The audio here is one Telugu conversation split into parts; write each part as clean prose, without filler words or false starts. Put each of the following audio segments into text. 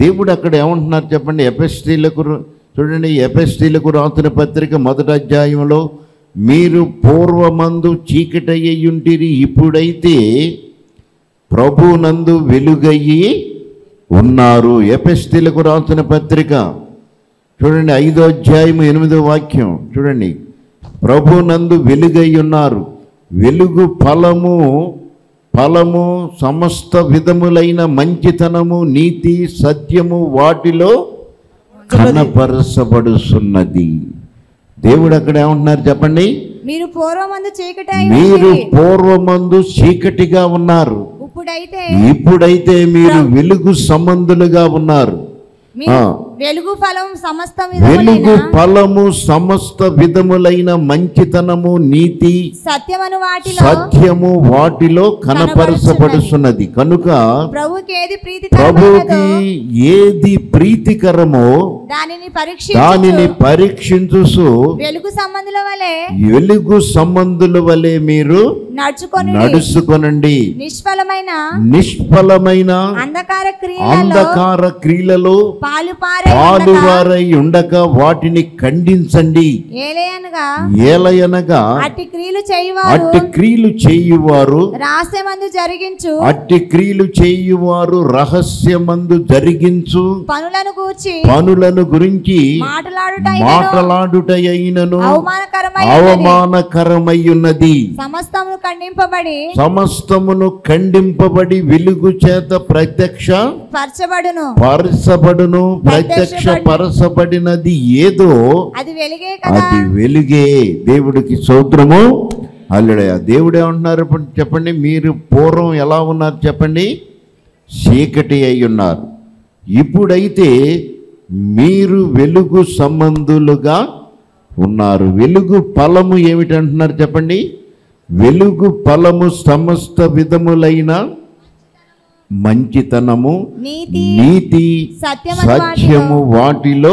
దేవుడు అక్కడ ఏమంటున్నారు చెప్పండి? ఎఫెసీయులకు చూడండి, ఎఫెసీయులకు రాసిన పత్రిక 1వ అధ్యాయంలో, మీరు పూర్వమందు చీకటయ్యుంటిరి, ఇప్పుడైతే ప్రభునందు వెలుగయ్యి ఉన్నారు. ఎఫెసీయులకు రాసిన పత్రిక చూడండి 5వ అధ్యాయం 8వ వాక్యం చూడండి, ప్రభునందు వెలుగై ఉన్నారు. వెలుగు ఫలము సమస్త విధములైన మంచితనము, నీతి, సత్యము వాటిలో కనపరచబడుతున్నది. దేవుడు అక్కడ ఏమంటున్నారు చెప్పండి? మీరు పూర్వమందు చీకటిగా ఉన్నారు, ఇప్పుడైతే మీరు వెలుగు సంబంధులుగా ఉన్నారు. వెలుగు ఫలము సమస్త విధములైన మంచితనము, నీతి, సత్యము వాటిలో కనపరచబడుతున్నది. కనుక ప్రభుకి ఏది ప్రీతికరమో దానిని పరీక్షించు వెలుగు సంబంధుల వలె మీరు నడుచుకొనండి. నిష్ఫలమైన అంధకార క్రియలలో పాలువారై ఉండక వాటిని ఖండించండి. ఏలయనగా అట్టి క్రియలు చేయువారు రహస్యమందు జరిగించు పనులను గురించి మాటలాడుటయైనను అవమానకరమయ్యున్నది. సమస్తమును ఖండింపబడి వెలుగు చేత ప్రత్యక్షపరచబడినది ఏదో అది వెలుగే. దేవుడికి స్తోత్రము. హల్లెలూయా. దేవుడు ఏమంటున్నారు చెప్పండి? మీరు పూర్వం ఎలా ఉన్నారు చెప్పండి? చీకటి అయి ఉన్నారు, ఇప్పుడైతే మీరు వెలుగు సంబంధులుగా ఉన్నారు. వెలుగు ఫలము ఏమిటంటున్నారు చెప్పండి? వెలుగు ఫలము సమస్త విధములైన మంచితనము, నీతి, సత్యము వాటిలో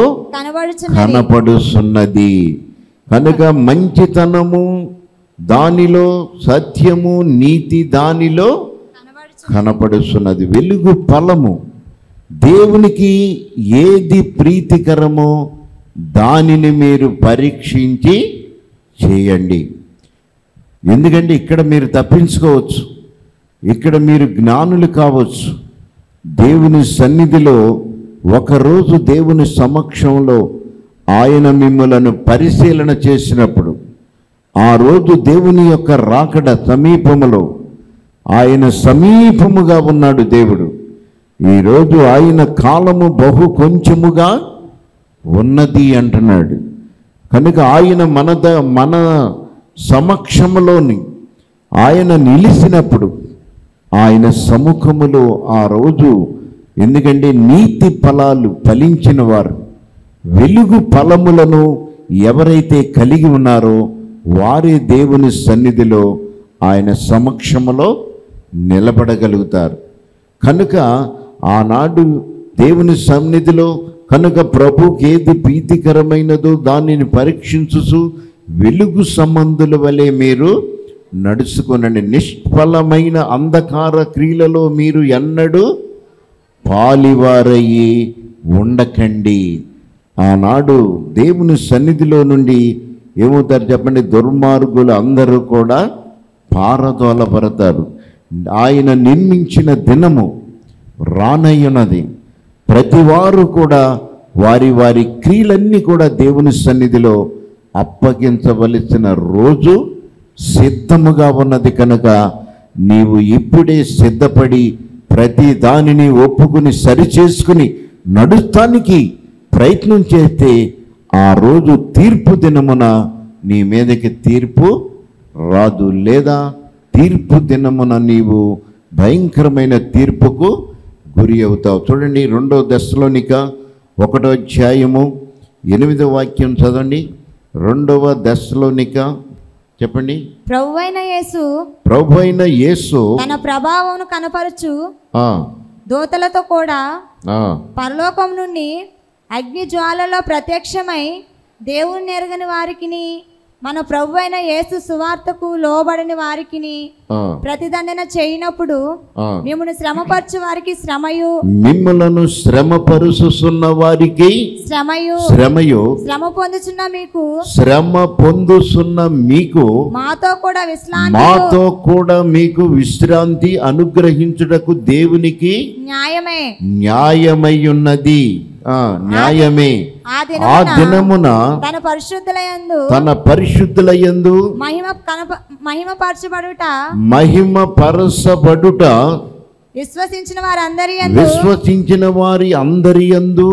కనపడుతున్నది. కనుక మంచితనము దానిలో, సత్యము నీతి దానిలో కనపడుతున్నది. వెలుగు ఫలము దేవునికి ఏది ప్రీతికరమో దానిని మీరు పరీక్షించి చేయండి. ఎందుకంటే ఇక్కడ మీరు తప్పించుకోవచ్చు, ఇక్కడ మీరు జ్ఞానులు కావచ్చు. దేవుని సన్నిధిలో ఒకరోజు దేవుని సమక్షంలో ఆయన మిమ్మలను పరిశీలన చేసినప్పుడు, ఆ రోజు దేవుని యొక్క రాకడ సమీపములో, ఆయన సమీపముగా ఉన్నాడు దేవుడు. ఈరోజు ఆయన కాలము బహు కొంచెముగా ఉన్నది అంటున్నాడు. కనుక ఆయన మన సమక్షములోని ఆయన నిలిచినప్పుడు, ఆయన సముఖములో ఆ రోజు, ఎందుకంటే నీతి ఫలాలు ఫలించిన వారు, వెలుగు ఫలములను ఎవరైతే కలిగి ఉన్నారో వారే దేవుని సన్నిధిలో ఆయన సమక్షములో నిలబడగలుగుతారు. కనుక ఆనాడు దేవుని సన్నిధిలో కనుక ప్రభుకి ఏది ప్రీతికరమైనదో దానిని పరీక్షించుచు వెలుగు సంబంధుల వలె మీరు నడుచుకొనండి. నిష్ఫలమైన అంధకార క్రియలలో మీరు ఎన్నడూ పాలివారయ్యి ఉండకండి. ఆనాడు దేవుని సన్నిధిలో నుండి ఏమవుతారు చెప్పండి? దుర్మార్గులు అందరూ కూడా పారదోలబడతారు. ఆయన నిర్మించిన దినము రానయ్యున్నది. ప్రతివారు కూడా వారి వారి క్రియలన్నీ కూడా దేవుని సన్నిధిలో అప్పగించవలసిన రోజు సిద్ధముగా ఉన్నది. కనుక నీవు ఇప్పుడే సిద్ధపడి ప్రతి దానిని ఒప్పుకుని సరిచేసుకుని నడుస్తానికి ప్రయత్నం చేస్తే ఆ రోజు తీర్పు దినమున నీ మీదకి తీర్పు రాదు. లేదా తీర్పు దినమున నీవు భయంకరమైన తీర్పుకు గురి అవుతావు. చూడండి 2వ దశలోనిక 1వ అధ్యాయము 8వ వాక్యం చదవండి. 2వ దశలోనిక చెప్పండి. ప్రభువైన యేసు తన ప్రభావమును కనపరచు దూతలతో కూడా పరలోకం నుండి అగ్ని జ్వాలలో ప్రత్యక్షమై దేవుని ఎరగని వారికిని మన ప్రభు అయిన యేసు సువార్తకు లోబడని వారికిని ప్రతిదండన చేయనప్పుడు మిమ్మల్ని శ్రమపరచు వారికి శ్రమయు, మిమ్మలను శ్రమపరుచుచున్న వారికి శ్రమయు, శ్రమ పొందుచున్న మీకు మాతో కూడా మీకు విశ్రాంతి అనుగ్రహించుటకు దేవునికి న్యాయమై ఉన్నది. న్యాయమే. ఆ దినమున తన పరిశుద్ధులయందు మహిమపరచబడుట విశ్వసించిన వారి అందరి యందు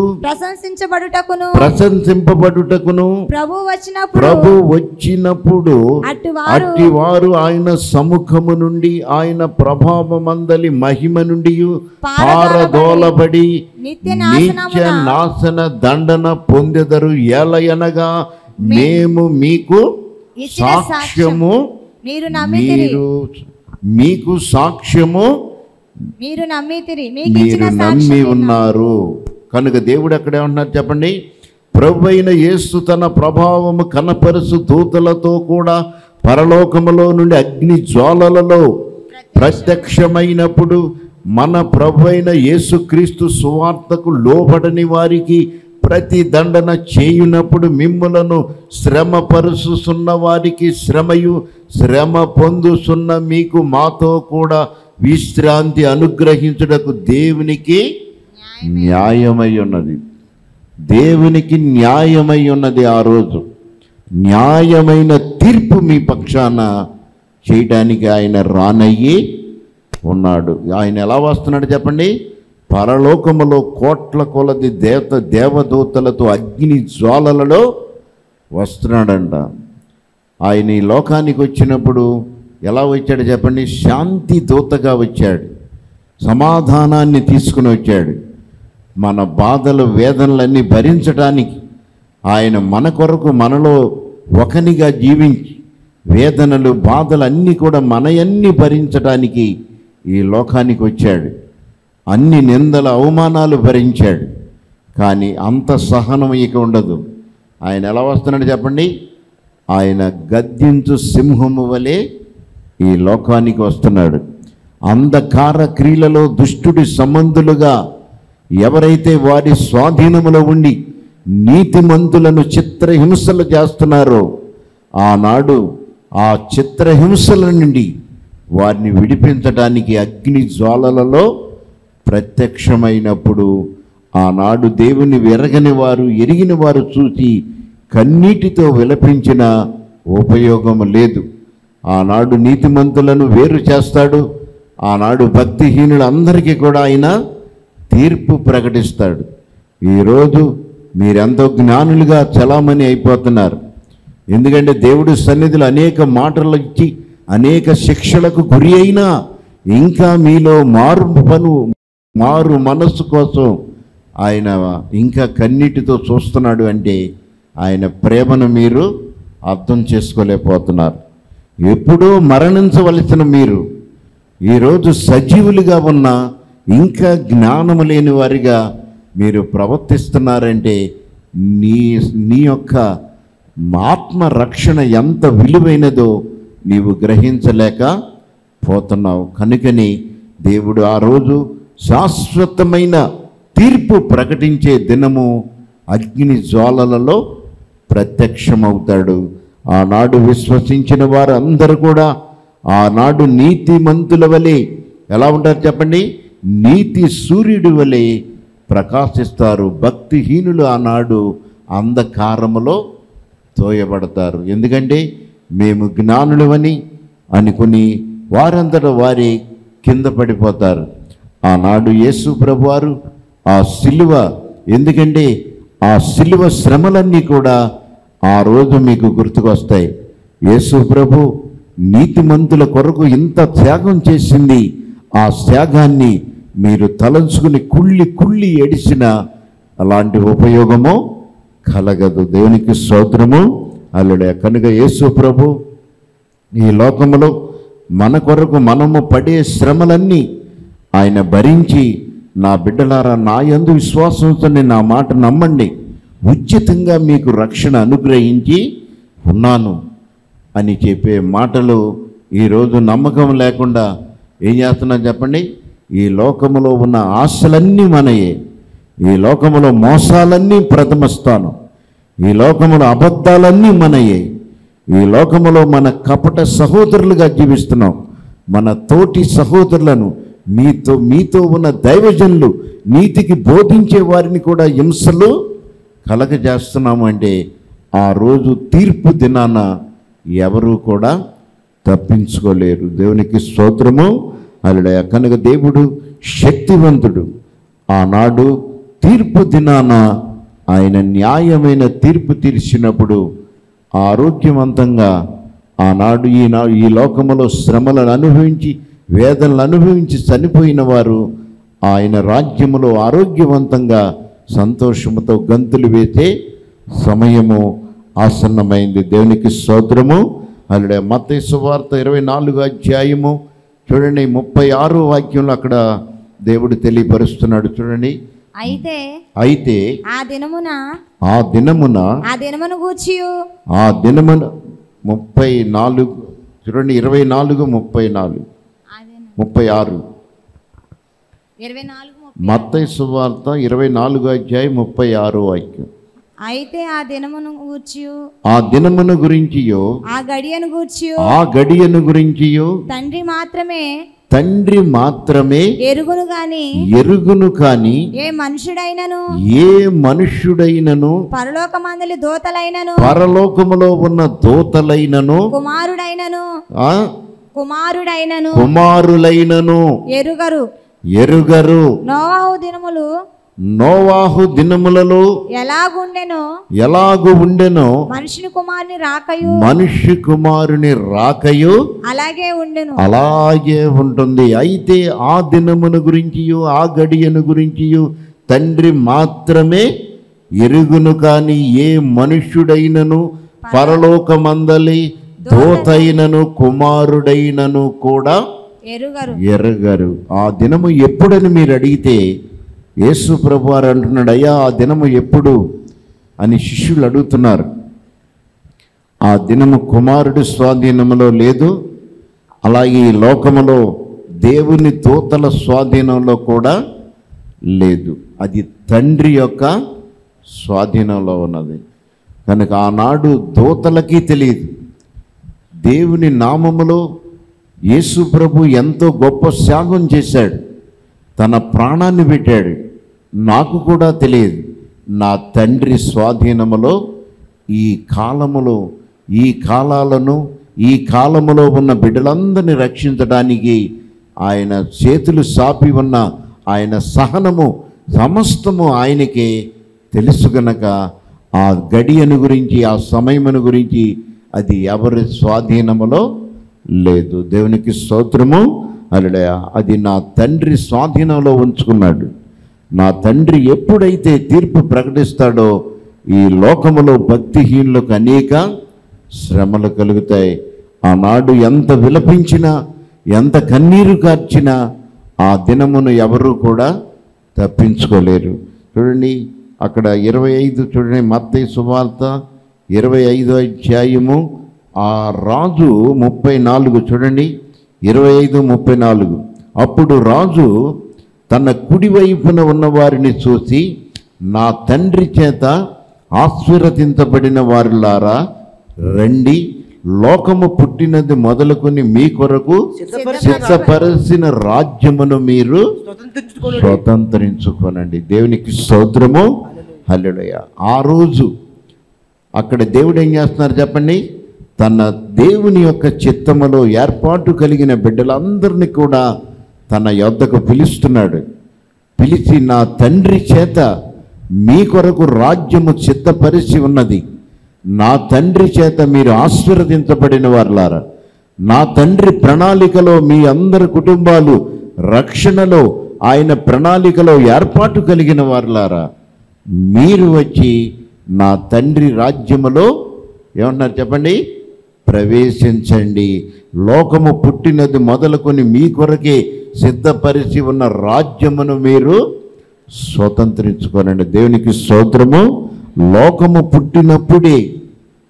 ప్రశంసింపబడుటకును ప్రభు వచ్చినప్పుడు అట్టివారు ఆయన సముఖము నుండి ఆయన ప్రభావమందలి మహిమ నుండి పారదోలబడి నిత్య నాశన దండన పొందెదరు. ఎలయనగా మేము మీకు సాక్ష్యము మీరు నమ్మి ఉన్నారు కనుక దేవుడు అక్కడే ఉంటున్నారు చెప్పండి. ప్రభు అయిన యేసు తన ప్రభావము కనపరుచు దూతలతో కూడా పరలోకములో నుండి అగ్ని జ్వాలలలో ప్రత్యక్షమైనప్పుడు మన ప్రభు అయిన యేసుక్రీస్తు సువార్తకు లోబడని వారికి ప్రతి దండన చేయునప్పుడు మిమ్ములను శ్రమ పరుచుచున్న వారికి శ్రమయు, శ్రమ పొందుచున్న మీకు మాతో కూడా విశ్రాంతి అనుగ్రహించుటకు దేవునికి న్యాయమై ఉన్నది. దేవునికి న్యాయమై ఉన్నది. ఆ రోజు న్యాయమైన తీర్పు మీ పక్షాన చేయడానికి ఆయన రానయ్యి ఉన్నాడు. ఆయన ఎలా వస్తున్నాడు చెప్పండి. పరలోకములో కోట్ల కొలది దేవదూతలతో అగ్ని జ్వాలలలో వస్తున్నాడంట. ఆయన ఈ లోకానికి వచ్చినప్పుడు ఎలా వచ్చాడు చెప్పండి. శాంతి దూతగా వచ్చాడు, సమాధానాన్ని తీసుకుని వచ్చాడు. మన బాధలు వేదనలన్నీ భరించడానికి ఆయన మన కొరకు మనలో ఒకనిగా జీవించి వేదనలు బాధలు అన్నీ కూడా మనయన్నీ భరించడానికి ఈ లోకానికి వచ్చాడు. అన్ని నిందల అవమానాలు భరించాడు. కానీ అంత సహనం ఇక ఉండదు. ఆయన ఎలా వస్తున్నాడు చెప్పండి. ఆయన గద్దించు సింహము వలె ఈ లోకానికి వస్తున్నాడు. అంధకార క్రియలలో దుష్టుడి సంబంధులుగా ఎవరైతే వారి స్వాధీనములో ఉండి నీతిమంతులను చిత్రహింసలు చేస్తున్నారో ఆనాడు ఆ చిత్రహింసల నుండి వారిని విడిపించడానికి అగ్ని జ్వాలలలో ప్రత్యక్షమైనప్పుడు ఆనాడు దేవుని ఎరగని వారు ఎరిగిన వారు చూసి కన్నీటితో విలపించిన ఉపయోగం లేదు. ఆనాడు నీతిమంతులను వేరు చేస్తాడు. ఆనాడు భక్తిహీనులందరికీ కూడా ఆయన తీర్పు ప్రకటిస్తాడు. ఈరోజు మీరెంతో జ్ఞానులుగా చలామణి అయిపోతున్నారు. ఎందుకంటే దేవుడి సన్నిధిలో అనేక మాటలు ఇచ్చి అనేక శిక్షలకు గురి అయినా ఇంకా మీలో మారు మనస్సు కోసం ఆయన ఇంకా కన్నీటితో చూస్తున్నాడు. అంటే ఆయన ప్రేమను మీరు అర్థం చేసుకోలేకపోతున్నారు. ఎప్పుడూ మరణించవలసిన మీరు ఈరోజు సజీవులుగా ఉన్న ఇంకా జ్ఞానము లేని వారిగా మీరు ప్రవర్తిస్తున్నారంటే నీ యొక్క ఆత్మరక్షణ ఎంత విలువైనదో నీవు గ్రహించలేకపోతున్నావు. కనుకని దేవుడు ఆ రోజు శాశ్వతమైన తీర్పు ప్రకటించే దినము అగ్ని జ్వాలలలో ప్రత్యక్షమవుతాడు. ఆనాడు విశ్వసించిన వారు అందరూ కూడా ఆనాడు నీతిమంతుల వలె ఎలా ఉంటారు చెప్పండి. నీతి సూర్యుడి వలె ప్రకాశిస్తారు. భక్తిహీనులు ఆనాడు అంధకారములో తోయబడతారు. ఎందుకంటే మేము జ్ఞానులవని అనుకుని వారంతటా వారి కింద పడిపోతారు. ఆనాడు యేసు ప్రభువారు ఆ సిలువ, ఎందుకంటే ఆ సిలువ శ్రమలన్నీ కూడా ఆ రోజు మీకు గుర్తుకొస్తాయి. యేసు ప్రభు నీతిమంతుల కొరకు ఇంత త్యాగం చేసింది. ఆ త్యాగాన్ని మీరు తలంచుకుని కుళ్ళి ఏడిసిన అలాంటి ఉపయోగము కలగదు. దేవునికి స్తోత్రము. అల్లుడే కనుక యేసు ప్రభు ఈ లోకములో మన కొరకు మనము పడే శ్రమలన్నీ ఆయన భరించి, నా బిడ్డలారా నా యందు విశ్వాసంతో నా మాట నమ్మండి, ఉచితంగా మీకు రక్షణ అనుగ్రహించి ఉన్నాను. అని చెప్పే మాటలు ఈరోజు నమ్మకం లేకుండా ఏం చేస్తున్నాం చెప్పండి? ఈ లోకములో ఉన్న ఆశలన్నీ మనయే, ఈ లోకములో మోసాలన్నీ ప్రథమ స్థానం, ఈ లోకములో అబద్ధాలన్నీ మనయే, ఈ లోకములో మన కపట సహోదరులుగా జీవిస్తున్నాం. మన తోటి సహోదరులను మీతో ఉన్న దైవజనులు నీతికి బోధించే వారిని కూడా హింసలు కలగజేస్తున్నాము. అంటే ఆ రోజు తీర్పు దినాన ఎవరు కూడా తప్పించుకోలేరు. దేవునికి స్తోత్రము. హల్లెలూయా. కనుక దేవుడు శక్తివంతుడు. ఆనాడు తీర్పు దినాన ఆయన న్యాయమైన తీర్పు తీర్చినప్పుడు ఆరోగ్యవంతంగా ఆనాడు ఈ లోకములో శ్రమలను అనుభవించి వేదనలు అనుభవించి చనిపోయిన వారు ఆయన రాజ్యములో ఆరోగ్యవంతంగా సంతోషముతో గంతులు వేసే సమయము ఆసన్నమైంది. దేవునికి స్తోత్రము. హల్లెలూయా. మత్తయి సువార్త 24వ అధ్యాయము చూడండి, 36వ వాక్యంలో అక్కడ దేవుడు తెలియపరుస్తున్నాడు. చూడండి, అయితే ఆ దినమున గూర్చి 34 చూడండి, 24, 34, 36 మత్తయి సువార్త 24వ అధ్యాయం 36వ వాక్యం. అయితే ఆ దినమును గురించియో ఆ గడియను గురించియో తండ్రి మాత్రమే ఎరుగును కాని ఏ మనుష్యుడైనను పరలోకములో ఉన్న దూతలైనను కుమారులైనను ఎరుగరు. నోవాహు దినములలో ఎలాగు ఉండెనో మనిషి కుమారుని రాకయు అలాగే ఉంటుంది. అయితే ఆ దినమును గురించియు ఆ గడియను గురించియు తండ్రి మాత్రమే ఎరుగును కాని ఏ మనుష్యుడైనను పరలోకమందలి దూతైనను కుమారుడైనను కూడా ఎరుగరు. ఆ దినము ఎప్పుడని మీరు అడిగితే యేసు ప్రభువారు అంటున్నాడు, అయ్యా ఆ దినము ఎప్పుడు అని శిష్యులు అడుగుతున్నారు. ఆ దినము కుమారుడి స్వాధీనంలో లేదు, అలాగే ఈ లోకములో దేవుని దూతల స్వాధీనంలో కూడా లేదు. అది తండ్రి యొక్క స్వాధీనంలో ఉన్నది. కనుక ఆనాడు దూతలకి తెలియదు. దేవుని నామములో యేసు ప్రభు ఎంతో గొప్ప త్యాగం చేశాడు, తన ప్రాణాన్ని పెట్టాడు. నాకు కూడా తెలియదు. నా తండ్రి స్వాధీనములో ఈ కాలములో ఉన్న బిడ్డలందరినీ రక్షించడానికి ఆయన చేతులు సాపి ఉన్న ఆయన సహనము సమస్తము ఆయనకే తెలుసు. గనక ఆ గడియను గురించి ఆ సమయమును గురించి అది ఎవరి స్వాధీనములో లేదు. దేవునికి స్తోత్రము. హల్లెలూయా. అది నా తండ్రి స్వాధీనంలో ఉంచుకున్నాడు. నా తండ్రి ఎప్పుడైతే తీర్పు ప్రకటిస్తాడో ఈ లోకములో భక్తిహీనులకు అనేక శ్రమలు కలుగుతాయి. ఆనాడు ఎంత విలపించినా ఎంత కన్నీరు కార్చినా ఆ దినమును ఎవరు కూడా తప్పించుకోలేరు. చూడండి అక్కడ 25 చూడండి, మత్తయి సువార్త 25వ అధ్యాయము ఆ రాజు 34 చూడండి, 25:34. అప్పుడు రాజు తన కుడివైపున ఉన్న వారిని చూసి, నా తండ్రి చేత ఆశీర్వదించబడిన వారులారా రండి, లోకము పుట్టినది మొదలుకొని మీ కొరకు సిద్ధపరచిన రాజ్యమును మీరు స్వతంత్రించుకోనండి. దేవునికి స్తోత్రము. హల్లెలూయా. ఆ రోజు అక్కడ దేవుడు ఏం చేస్తున్నారు చెప్పండి? తన దేవుని యొక్క చిత్తములో ఏర్పాటు కలిగిన బిడ్డలందరినీ కూడా తన యొద్దకు పిలుస్తున్నాడు. పిలిచి, నా తండ్రి చేత మీ కొరకు రాజ్యము సిద్ధపరిచి ఉన్నది, నా తండ్రి చేత మీరు ఆశీర్వదించబడిన వారులారా, నా తండ్రి ప్రణాళికలో మీ అందరి కుటుంబాలు రక్షణలో ఆయన ప్రణాళికలో ఏర్పాటు కలిగిన వారులారా, మీరు వచ్చి నా తండ్రి రాజ్యములో ఏమన్నారు చెప్పండి? ప్రవేశించండి. లోకము పుట్టినది మొదలుకొని మీ కొరకే సిద్ధపరిచి ఉన్న రాజ్యమును మీరు స్వతంత్రించుకోనండి. దేవునికి స్తోత్రము. లోకము పుట్టినప్పుడే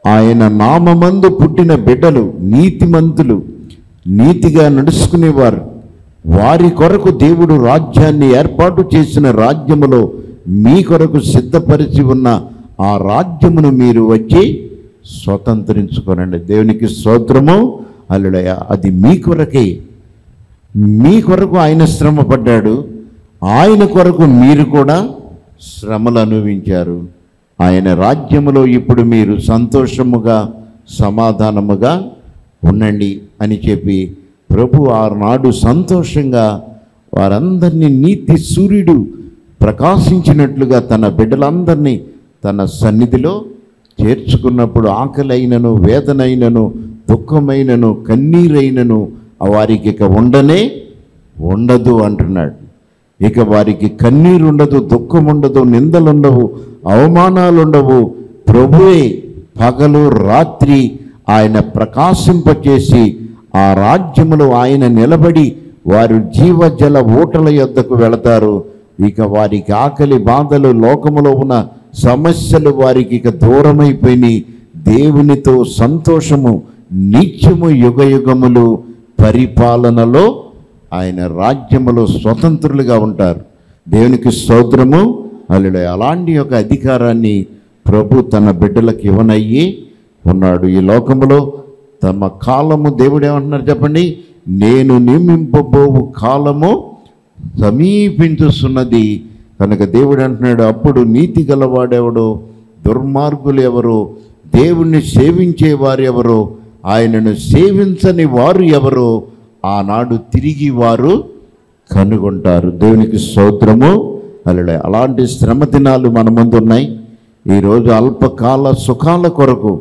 ఆయన నామమందు పుట్టిన బిడ్డలు నీతిమంతులు, నీతిగా నడుచుకునేవారు. వారి కొరకు దేవుడు రాజ్యాన్ని ఏర్పాటు చేసిన రాజ్యములో మీ కొరకు సిద్ధపరిచి ఉన్న ఆ రాజ్యమును మీరు వచ్చి స్వతంత్రించుకోనండి. దేవునికి స్తోత్రము. హల్లెలూయా. అది మీ కొరకే. మీ కొరకు ఆయన శ్రమ పడ్డాడు. ఆయన కొరకు మీరు కూడా శ్రమలు అనుభవించారు. ఆయన రాజ్యములో ఇప్పుడు మీరు సంతోషముగా సమాధానముగా ఉండండి అని చెప్పి ప్రభు ఆనాడు సంతోషంగా వారందరినీ నీతి సూర్యుడు ప్రకాశించినట్లుగా తన బిడ్డలందరినీ తన సన్నిధిలో చేర్చుకున్నప్పుడు ఆకలైనను, వేదనైనను, దుఃఖమైనను, కన్నీరైనను వారికి ఇక ఉండదు అంటున్నాడు. ఇక వారికి కన్నీరు ఉండదు, దుఃఖం ఉండదు, నిందలుండవు, అవమానాలుండవు. ప్రభువే పగలు రాత్రి ఆయన ప్రకాశింపచేసి ఆ రాజ్యములో ఆయన నిలబడి వారు జీవజల ఊటల యొద్దకు వెళతారు. ఇక వారికి ఆకలి బాధలు, లోకములో ఉన్న సమస్యలు వారికి ఇక దూరమైపోయినాయి. దేవునితో సంతోషము నిత్యము యుగయుగములు పరిపాలనలో ఆయన రాజ్యములో స్వతంత్రులుగా ఉంటారు. దేవునికి స్తోత్రము. హల్లెలూయా. అలాంటి ఒక అధికారాన్ని ప్రభు తన బిడ్డలకు ఇవ్వనయ్యి ఉన్నాడు. ఈ లోకములో తమ కాలము దేవుడు ఏమంటున్నారు చెప్పండి? నేను నియమింపబోవు కాలము సమీపించుతున్నది కనుక దేవుడు అంటున్నాడు, అప్పుడు నీతి గలవాడెవడో, దుర్మార్గులు ఎవరో, దేవుణ్ణి సేవించేవారు ఎవరో, ఆయనను సేవించని వారు ఎవరో ఆనాడు తిరిగి వారు కనుగొంటారు. దేవునికి స్తోత్రము. హల్లెలూయా. అలాంటి శ్రమ దినాలు మన ముందు ఉన్నాయి. ఈరోజు అల్పకాల సుఖాల కొరకు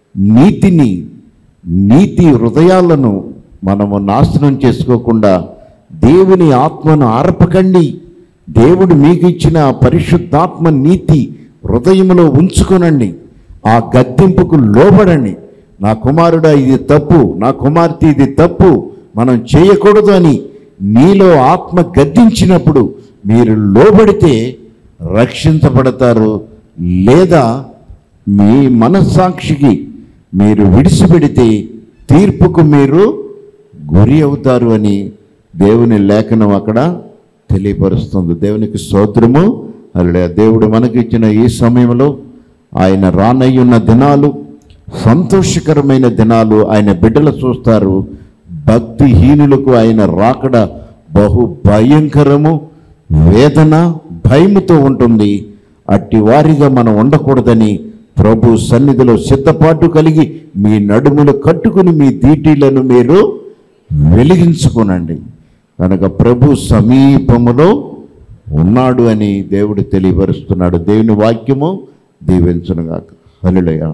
నీతి హృదయాలను మనము నాశనం చేసుకోకుండా దేవుని ఆత్మను ఆర్పకండి. దేవుడు మీకు ఇచ్చిన పరిశుద్ధాత్మ నీతి హృదయంలో ఉంచుకొనండి. ఆ గద్దింపుకు లోబడండి. నా కుమారుడా ఇది తప్పు, నా కుమార్తె ఇది తప్పు, మనం చేయకూడదు అని మీలో ఆత్మ గద్దించినప్పుడు మీరు లోబడితే రక్షించబడతారు. లేదా మీ మనస్సాక్షికి మీరు విడిచిపెడితే తీర్పుకు మీరు గురి అవుతారు అని దేవుని లేఖనం అక్కడ తెలియపరుస్తుంది. దేవునికి స్తోత్రము. హల్లెలూయా. దేవుడు మనకిచ్చిన ఈ సమయంలో ఆయన రానయ్యున్న దినాలు సంతోషకరమైన దినాలు ఆయన బిడ్డలు చూస్తారు. భక్తిహీనులకు ఆయన రాకడ బహు భయంకరము, వేదన, భయముతో ఉంటుంది. అట్టి వారిగా మనం ఉండకూడదని ప్రభు సన్నిధిలో సిద్ధపాటు కలిగి మీ నడుములు కట్టుకుని మీ దీటీలను మీరు వెలిగించుకోనండి. కనుక ప్రభు సమీపములో ఉన్నాడు అని దేవుడు తెలియపరుస్తున్నాడు. దేవుని వాక్యము దీవించునుగాక. హల్లెలూయా.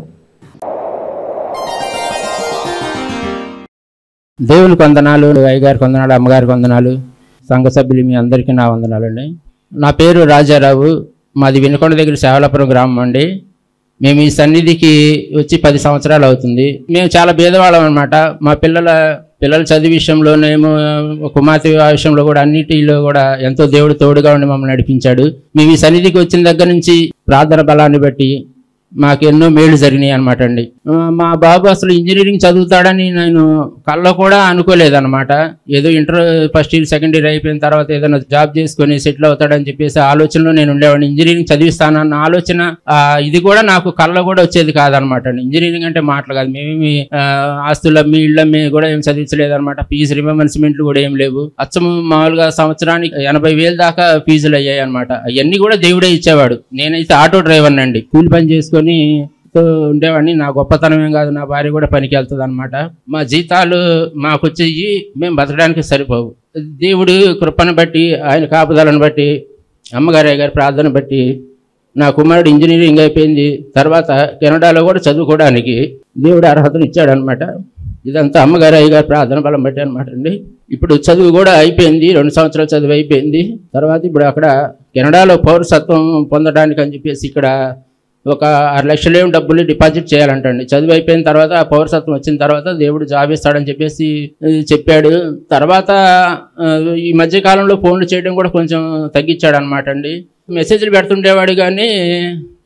దేవునికి వందనాలు, అయ్యగారికి వందనాలు, అమ్మగారికి వందనాలు, సంఘ సభ్యులు మీ అందరికీ నా వందనాలండి. నా పేరు రాజారావు. మాది వినుకొండ దగ్గర సేవలాపురం గ్రామం అండి. మేము ఈ సన్నిధికి వచ్చి 10 సంవత్సరాలు అవుతుంది. మేము చాలా భేదవాళ్ళం అనమాట. మా పిల్లల చదువు విషయంలోనేమో, కుమార్తె విషయంలో కూడా, అన్నిటిలో కూడా ఎంతో దేవుడు తోడుగా ఉండి మమ్మల్ని నడిపించాడు. మేము ఈ సన్నిధికి వచ్చిన దగ్గర నుంచి ప్రార్థన బలాన్ని బట్టి మాకు ఎన్నో మేలు జరిగినాయి అనమాట అండి. మా బాబు అసలు ఇంజనీరింగ్ చదువుతాడని నేను కళ్ళలో కూడా అనుకోలేదన్నమాట. ఏదో inter first year second year అయిపోయిన తర్వాత ఏదైనా జాబ్ చేసుకొని సెటిల్ అవుతాడని చెప్పేసి ఆలోచనలో నేను ఉండేవాడిని. ఇంజనీరింగ్ చదివిస్తానన్న ఆలోచన ఇది కూడా నాకు కళ్ళలో కూడా వచ్చేది కాదనమాట అండి. ఇంజనీరింగ్ అంటే మాటలు కాదు. మేమేమి ఆస్తుల మీ ఇళ్ళ మేము కూడా ఏం చదివించలేదు అనమాట. ఫీజు రిమెంబర్స్మెంట్లు కూడా ఏం లేవు. అచ్చము మామూలుగా సంవత్సరానికి 80,000 దాకా ఫీజులు అయ్యాయి అనమాట. అవన్నీ కూడా దేవుడే ఇచ్చేవాడు. నేనైతే ఆటో డ్రైవర్ అండి. కూలి పని చేసుకొని ఉండేవాడిని. నా గొప్పతనం ఏం కాదు, నా భార్య కూడా పనికి వెళ్తుంది అనమాట. మా జీతాలు మాకు వచ్చేవి మేము బతకడానికి సరిపోవు. దేవుడు కృపను బట్టి, ఆయన కాపుదలను బట్టి, అమ్మగారి గారి ప్రార్థన బట్టి నా కుమారుడు ఇంజనీరింగ్ అయిపోయింది. తర్వాత కెనడాలో కూడా చదువుకోవడానికి దేవుడు అర్హతలు ఇచ్చాడనమాట. ఇదంతా అమ్మగారి అయ్యగారి ప్రార్థన బలం బట్టి అనమాట అండి. ఇప్పుడు చదువు కూడా అయిపోయింది. 2 సంవత్సరాలు చదువు అయిపోయింది. తర్వాత ఇప్పుడు అక్కడ కెనడాలో పౌరసత్వం పొందడానికి అని చెప్పేసి ఇక్కడ ఒక 6 లక్షలు డబ్బులు డిపాజిట్ చేయాలంటండి. చదువు అయిపోయిన తర్వాత ఆ పౌరసత్వం వచ్చిన తర్వాత దేవుడు జాబ్ ఇస్తాడని చెప్పేసి చెప్పాడు. తర్వాత ఈ మధ్యకాలంలో ఫోన్లు చేయడం కూడా కొంచెం తగ్గించాడు అనమాట అండి. మెసేజ్లు పెడుతుండేవాడు కానీ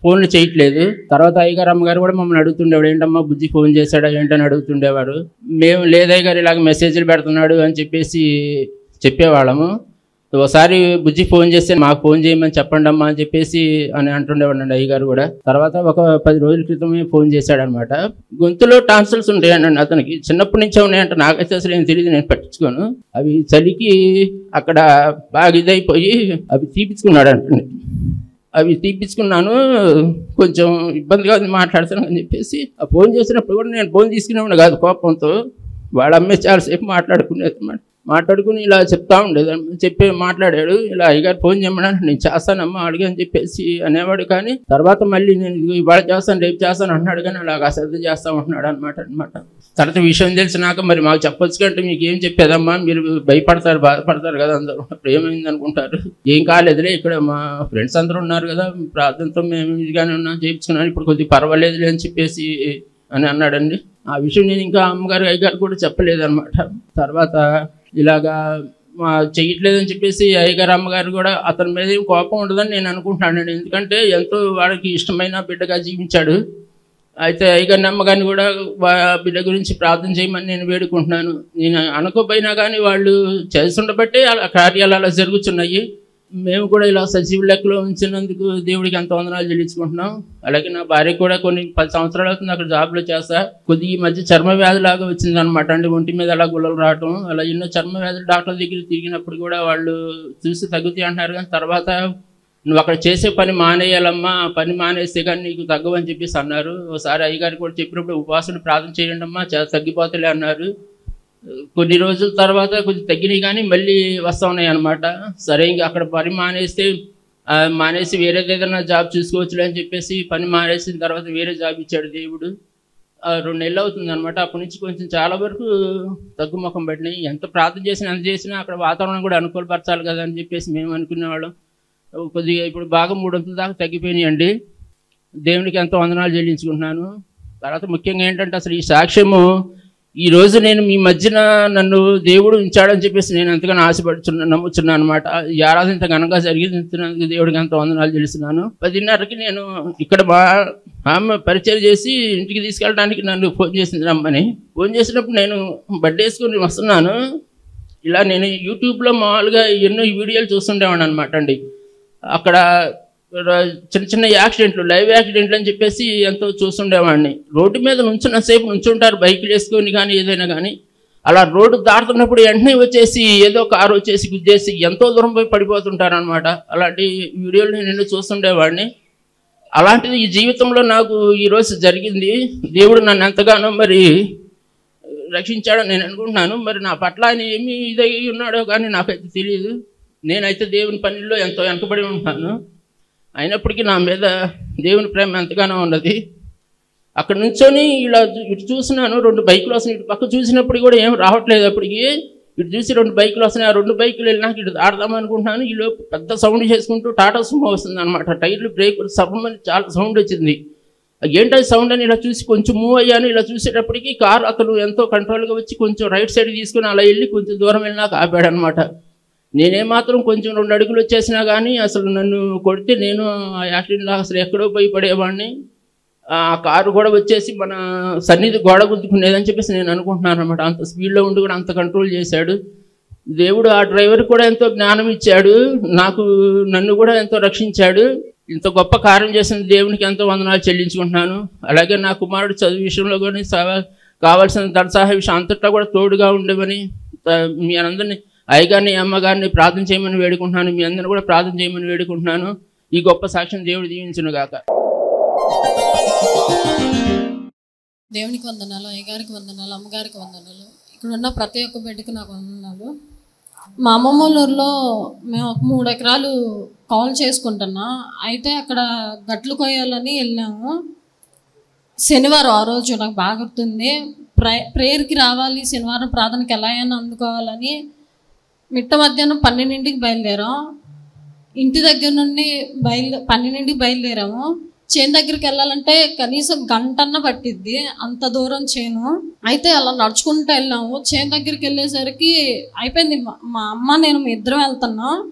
ఫోన్లు చేయట్లేదు. తర్వాత అయ్యగారు అమ్మగారు కూడా మమ్మల్ని అడుగుతుండేవాడు, ఏంటమ్మా బుజ్జి ఫోన్ చేశాడా ఏంటని అడుగుతుండేవాడు. మేము లేదయ్యగారు ఇలాగ మెసేజ్లు పెడుతున్నాడు అని చెప్పేవాళ్ళము. ఒకసారి బుజ్జి ఫోన్ చేస్తే మాకు ఫోన్ చేయమని చెప్పండి అమ్మా అని అని అంటుండేవాడు అయ్యగారు కూడా. తర్వాత ఒక 10 రోజుల క్రితమే ఫోన్ చేశాడనమాట. గొంతులో టాన్సిల్స్ ఉంటాయండి అతనికి, చిన్నప్పటి నుంచే ఉన్నాయంట. నాకైతే అసలు ఏం తెలియదు, నేను పట్టించుకోను. అవి చలికి అక్కడ బాగా ఇదైపోయి అవి తీపించుకున్నాడు అంటండి. అవి తీపించుకున్నాను, కొంచెం ఇబ్బందిగా మాట్లాడుతాను అని ఆ ఫోన్ చేసినప్పుడు కూడా నేను ఫోన్ తీసుకునేవాడు కాదు, కోపంతో. వాళ్ళ అమ్మే చాలాసేపు మాట్లాడుకుని ఇలా చెప్తా ఉండేది. మాట్లాడాడు, ఇలా అయ్యగారు ఫోన్ చేయమన్నాను, నేను చేస్తానమ్మా అడిగని అనేవాడు. కానీ తర్వాత మళ్ళీ నేను ఇవాళ చేస్తాను రేపు చేస్తాను అంటున్నాడు, కానీ అలా అశ్రద్ధ చేస్తా ఉంటున్నాడు అనమాట. తర్వాత విషయం తెలిసినాక మరి మాకు చెప్పొచ్చు కంటే మీకు ఏం చెప్పేదమ్మా, మీరు భయపడతారు బాధపడతారు కదా, అందరూ అప్పుడు ఏమైంది అనుకుంటారు. ఏం కాలేదులే, ఇక్కడ మా ఫ్రెండ్స్ అందరూ ఉన్నారు కదా, ప్రార్థనతో మేము ఇదిగానే ఉన్నాం, చేయించుకున్నాను, ఇప్పుడు కొద్దిగా పర్వాలేదులే అని అన్నాడండి. ఆ విషయం నేను ఇంకా అమ్మగారు అయ్యగారు కూడా చెప్పలేదన్నమాట. తర్వాత ఇలాగా చెయ్యట్లేదని అయ్యగారు అమ్మగారు కూడా అతని మీద ఏం కోపం ఉండదని నేను అనుకుంటున్నాను. ఎందుకంటే ఎంతో వాడికి ఇష్టమైన బిడ్డగా జీవించాడు. అయితే అయ్యగారిని అమ్మగారిని కూడా బిడ్డ గురించి ప్రార్థన చేయమని నేను వేడుకుంటున్నాను. నేను అనుకోపోయినా కానీ వాళ్ళు చేస్తుండబట్టే అలా కార్యాలు అలా జరుగుతున్నాయి. మేము కూడా ఇలా సజీవ లెక్కలో ఉంచినందుకు దేవుడికి ఎంతో వందనాలు చెల్లించుకుంటున్నాం. అలాగే నా భార్య కూడా కొన్ని 10 సంవత్సరాలు అవుతుంది అక్కడ జాబ్లో చేస్తా. కొద్దిగా ఈ మధ్య చర్మ వ్యాధి లాగా వచ్చింది అనమాట అండి, ఒంటి మీద అలా గుల్లలు రావటం, అలా ఎన్నో చర్మ వ్యాధులు డాక్టర్ దగ్గర తిరిగినప్పుడు కూడా వాళ్ళు చూసి తగ్గుతాయి అంటున్నారు. కానీ తర్వాత నువ్వు అక్కడ చేసే పని మానేయాలమ్మా, పని మానేస్తే కానీ నీకు తగ్గవని అన్నారు. ఒకసారి అయ్యగారు కూడా చెప్పినప్పుడు ఉపవాసులు ప్రార్థన చేయండి అమ్మా తగ్గిపోతలే అన్నారు. కొన్ని రోజుల తర్వాత కొంచెం తగ్గినాయి కానీ మళ్ళీ వస్తూ ఉన్నాయి అనమాట. సరే ఇంకా అక్కడ పని మానేసి వేరేది ఏదైనా జాబ్ చూసుకోవచ్చులే అని పని మానేసిన తర్వాత వేరే జాబ్ ఇచ్చాడు దేవుడు. 2 నెలలు అవుతుంది అనమాట. అప్పటి నుంచి కొంచెం చాలా వరకు తగ్గుముఖం పడినాయి. ఎంత ప్రార్థన చేసినా ఎంత చేసినా అక్కడ వాతావరణం కూడా అనుకూలపరచాలి కదా అని మేము అనుకునేవాళ్ళం. కొద్దిగా ఇప్పుడు బాగా 3 వంతుల దాకా తగ్గిపోయినాయి అండి. దేవునికి ఎంతో వందనాలు చెల్లించుకుంటున్నాను. తర్వాత ముఖ్యంగా ఏంటంటే అసలు ఈ సాక్ష్యము ఈరోజు నేను మీ మధ్యన నన్ను దేవుడు ఉంచాడని నేను ఎంతగానో నమ్ముతున్నాను అనమాట. ఈ ఆరాధన ఇంత ఘనంగా జరిగించినందుకు దేవుడికి ఎంతో వందనాలు తెలుస్తున్నాను. 10:30కి నేను ఇక్కడ ఆమె పరిచయం చేసి ఇంటికి తీసుకెళ్ళడానికి నన్ను ఫోన్ చేసింది రమ్మని. ఫోన్ చేసినప్పుడు నేను బర్త్డే వేసుకొని వస్తున్నాను. ఇలా నేను యూట్యూబ్లో మామూలుగా ఎన్నో వీడియోలు చూస్తుండేవాడిని అనమాట అండి. అక్కడ చిన్న యాక్సిడెంట్లు, లైవ్ యాక్సిడెంట్లు అని ఎంతో చూస్తుండేవాడిని. రోడ్డు మీద నుంచున్నసేపు నుంచుంటారు బైకులు వేసుకొని కానీ ఏదైనా కానీ. అలా రోడ్డు దాటుతున్నప్పుడు వెంటనే ఏదో కారు గుద్దేసి ఎంతో దూరం పోయి పడిపోతుంటారు అనమాట. అలాంటి వీడియోలు నేను చూస్తుండేవాడిని. అలాంటిది ఈ జీవితంలో నాకు ఈరోజు జరిగింది. దేవుడు నన్ను ఎంతగానో మరి రక్షించాడని నేను అనుకుంటున్నాను. మరి నా పట్ల ఆయన ఏమి ఇదై ఉన్నాడో కానీ నాకైతే తెలియదు. నేనైతే దేవుని పనిలో ఎంతో వెనకబడి ఉంటాను. అయినప్పటికీ నా మీద దేవుని ప్రేమ ఎంతగానో ఉన్నది. అక్కడ నుంచొని ఇలా ఇటు చూసినాను, 2 బైకులు వస్తున్నాయి. ఇటు పక్క చూసినప్పుడు కూడా ఏం రావట్లేదు. అప్పటికి ఇటు చూసి 2 బైకులు వస్తున్నాయి. ఆ 2 బైకులు వెళ్ళినాక ఇటు ఆడదామనుకుంటున్నాను. ఈలోపు పెద్ద సౌండ్ చేసుకుంటూ టాటా సుమో వస్తుంది అనమాట. టైర్లు బ్రేకులు సర్వమని చాలా సౌండ్ వచ్చింది. ఏంటది సౌండ్ అని ఇలా చూసి కొంచెం మూవ్ అయ్యాను. ఇలా చూసేటప్పటికి కారు అతను ఎంతో కంట్రోల్గా వచ్చి కొంచెం రైట్ సైడ్ తీసుకుని అలా వెళ్ళి కొంచెం దూరం వెళ్ళినాక ఆపాడు అనమాట. నేనేమాత్రం కొంచెం 2 అడుగులు వచ్చేసినా కానీ అసలు నన్ను కొడితే నేను ఆ యాక్సిడెంట్లో అసలు ఎక్కడో పోయి పడేవాడిని. ఆ కారు కూడా వచ్చేసి మన సన్నిధి గోడ గుద్దుకునేదని నేను అనుకుంటున్నాను అనమాట. అంత స్పీడ్లో ఉండి కూడా అంత కంట్రోల్ చేశాడు దేవుడు. ఆ డ్రైవర్ కూడా ఎంతో జ్ఞానం ఇచ్చాడు, నన్ను కూడా ఎంతో రక్షించాడు. ఇంత గొప్ప కార్యం చేసిన దేవునికి ఎంతో వందనాలు చెల్లించుకుంటున్నాను. అలాగే నా కుమారుడు చదువు విషయంలో కానీ కావాల్సిన దర్శాహ విషయం అంతటా కూడా తోడుగా ఉండేవని మీ అందరినీ అయ్యగారిని అమ్మగారిని ప్రార్థన చేయమని వేడుకుంటున్నాను. మీ అందరిని కూడా ప్రార్థన చేయమని వేడుకుంటున్నాను. ఈ గొప్ప సాక్ష్యం దేవుడు దీవించును గాక. దేవునికి వందనాలు, అయ్యగారికి వందనాలు, అమ్మగారికి వందనాలు. ఇక్కడ ఉన్న ప్రతి ఒక్క బిడ్డకి నాకు వందనాలు. మా అమ్మమ్మ ఊళ్ళూరులో మేము 3 ఎకరాలు కాల్ చేసుకుంటున్నాం. అయితే అక్కడ గట్లు కొయ్యాలని వెళ్ళాము. శనివారం ఆ రోజు నాకు బాగా గుర్తుంది. ప్రేయర్కి రావాలి, శనివారం ప్రార్థనకి ఎలా అయినా అందుకోవాలని మిట్ట మధ్యాహ్నం 12ంటికి బయలుదేరాం. ఇంటి దగ్గర నుండి 12ంటికి బయలుదేరాము. చేను దగ్గరికి వెళ్ళాలంటే కనీసం గంటన్న పట్టిద్ది, అంత దూరం చేను. అయితే అలా నడుచుకుంటూ వెళ్ళాము. చేను దగ్గరికి వెళ్ళేసరికి అయిపోయింది. మా అమ్మ నేను ఇద్దరం వెళ్తున్నాం.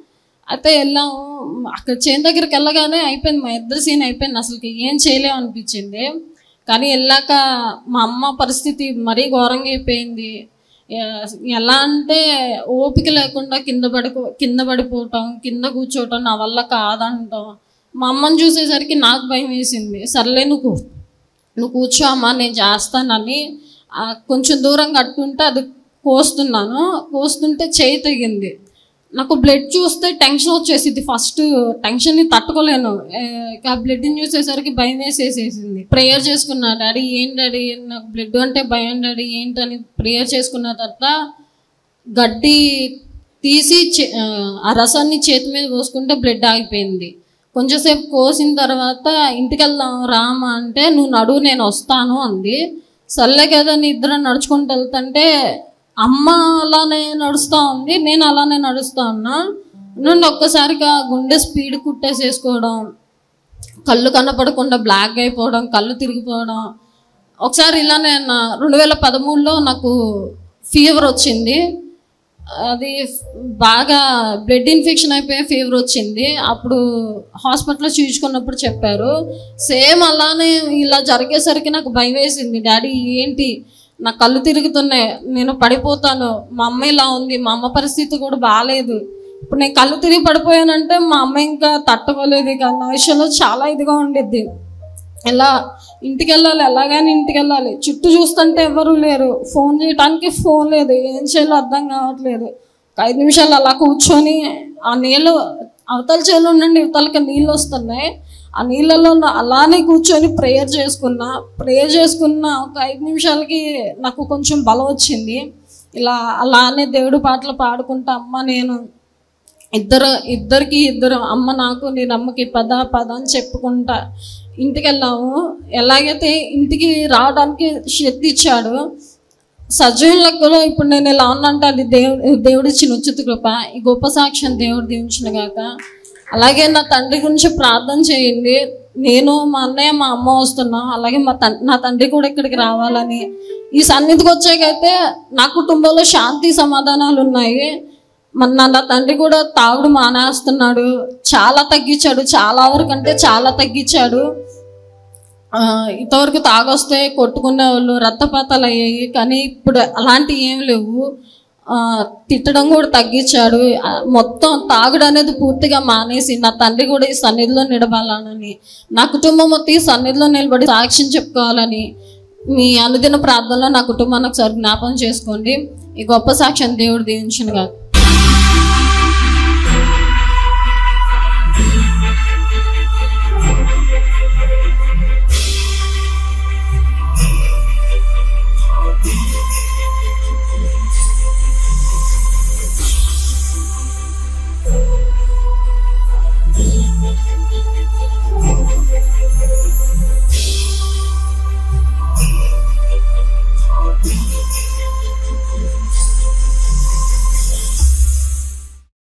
అయితే వెళ్ళాము. అక్కడ చేను దగ్గరికి వెళ్ళగానే అయిపోయింది, మా ఇద్దరు సీన్ అయిపోయింది, అసలుకి ఏం చేయలేము అనిపించింది. కానీ వెళ్ళాక మా అమ్మ పరిస్థితి మరీ ఘోరంగా అయిపోయింది. ఎలా అంటే ఓపిక లేకుండా కింద పడిపోవటం, కింద కూర్చోవటం నా వల్ల కాదంటాం. మా అమ్మని చూసేసరికి నాకు భయం వేసింది. సర్లే నువ్వు కూర్చో అమ్మా నేను చేస్తానని కొంచెం దూరం కట్టుంటే అది కోస్తుంటే చేయి తెగింది. నాకు బ్లడ్ చూస్తే టెన్షన్ వచ్చేసింది. ఫస్ట్ టెన్షన్ని తట్టుకోలేను. ఆ బ్లడ్ని చూసేసరికి భయం వేసేసేసింది. ప్రేయర్ చేసుకున్నా, డాడీ ఏంటి డాడీ నాకు బ్లడ్ అంటే భయం డాడీ ఏంటని ప్రేయర్ చేసుకున్న తర్వాత గడ్డి తీసి ఆ రసాన్ని చేతి మీద పోసుకుంటే బ్లడ్ ఆగిపోయింది. కొంచెంసేపు కోసిన తర్వాత ఇంటికి వెళ్దాం రామా అంటే నువ్వు నడువు నేను వస్తాను అంది. సర్లే కదా నీ ఇద్దరం నడుచుకుంటూ వెళ్తుంటే అమ్మ అలానే నడుస్తూ ఉంది, నేను అలానే నడుస్తూ ఉన్నా. నుండి ఒక్కసారిగా గుండె స్పీడ్ కుట్టేసేసుకోవడం, కళ్ళు కనపడకుండా బ్లాక్ అయిపోవడం, కళ్ళు తిరిగిపోవడం. ఒకసారి ఇలానే 2013లో నాకు ఫీవర్ వచ్చింది. అది బాగా బ్లడ్ ఇన్ఫెక్షన్ అయిపోయి ఫీవర్ వచ్చింది. అప్పుడు హాస్పిటల్లో చూయించుకున్నప్పుడు చెప్పారు సేమ్ అలానే. ఇలా జరిగేసరికి నాకు భయం వేసింది. డాడీ ఏంటి నా కళ్ళు తిరుగుతున్నాయి, నేను పడిపోతాను, మా అమ్మ ఇలా ఉంది, మా అమ్మ పరిస్థితి కూడా బాగాలేదు, ఇప్పుడు నేను కళ్ళు తిరిగి పడిపోయానంటే మా అమ్మ ఇంకా తట్టుకోలేదు. ఇక నా విషయంలో చాలా ఇదిగా ఉండిద్ది. ఎలా ఇంటికి వెళ్ళాలి, ఎలాగైనా ఇంటికి వెళ్ళాలి, చుట్టూ చూస్తుంటే ఎవరు లేరు, ఫోన్ చేయడానికి ఫోన్ లేదు, ఏం చేయాలో అర్థం కావట్లేదు. 5 నిమిషాలు అలా కూర్చొని ఆ నీళ్ళు అవతల చేలు ఉండండి, ఇవతలకి నీళ్ళు వస్తున్నాయి, ఆ నీళ్ళలో అలానే కూర్చొని ప్రేయర్ చేసుకున్న ఒక 5 నిమిషాలకి నాకు కొంచెం బలం వచ్చింది. ఇలా అలానే దేవుడి పాటలు పాడుకుంటా అమ్మ నేను ఇద్దరు అమ్మ నాకు నేను అమ్మకి పద అని చెప్పుకుంటా ఇంటికి వెళ్ళాము. ఎలాగైతే ఇంటికి రావడానికి శక్తి ఇచ్చాడు. సజీవుల లెక్కలో ఇప్పుడు నేను ఎలా ఉన్నంటే అది దేవుడిచ్చిన ఉచిత కృప. ఈ గొప్ప సాక్ష్యం దేవుడు దీవించిన గాక. అలాగే నా తండ్రి గురించి ప్రార్థన చేయండి. నేను మా అన్నయ్య మా అమ్మ వస్తున్నాం, అలాగే నా తండ్రి కూడా ఇక్కడికి రావాలని. ఈ సన్నిధికి వచ్చాకైతే నా కుటుంబంలో శాంతి సమాధానాలు ఉన్నాయి. నా తండ్రి కూడా తాగుడు మానేస్తున్నాడు, చాలా తగ్గించాడు, చాలా వరకు అంటే చాలా తగ్గించాడు. ఇంతవరకు తాగొస్తే కొట్టుకునే వాళ్ళు, రక్తపాతాలు అయ్యాయి, కానీ ఇప్పుడు అలాంటివి ఏం లేవు. తిట్టడం కూడా తగ్గించాడు. మొత్తం తాగుడు అనేది పూర్తిగా మానేసి నా తండ్రి కూడా ఈ సన్నిధిలో నిలబడాలని, నా కుటుంబం మొత్తం ఈ సన్నిధిలో నిలబడి సాక్ష్యం చెప్పుకోవాలని మీ అనుదిన ప్రార్థనలో నా కుటుంబాన్ని ఒకసారి జ్ఞాపకం చేసుకోండి. ఈ గొప్ప సాక్ష్యం దేవుడు దీవించును గాక.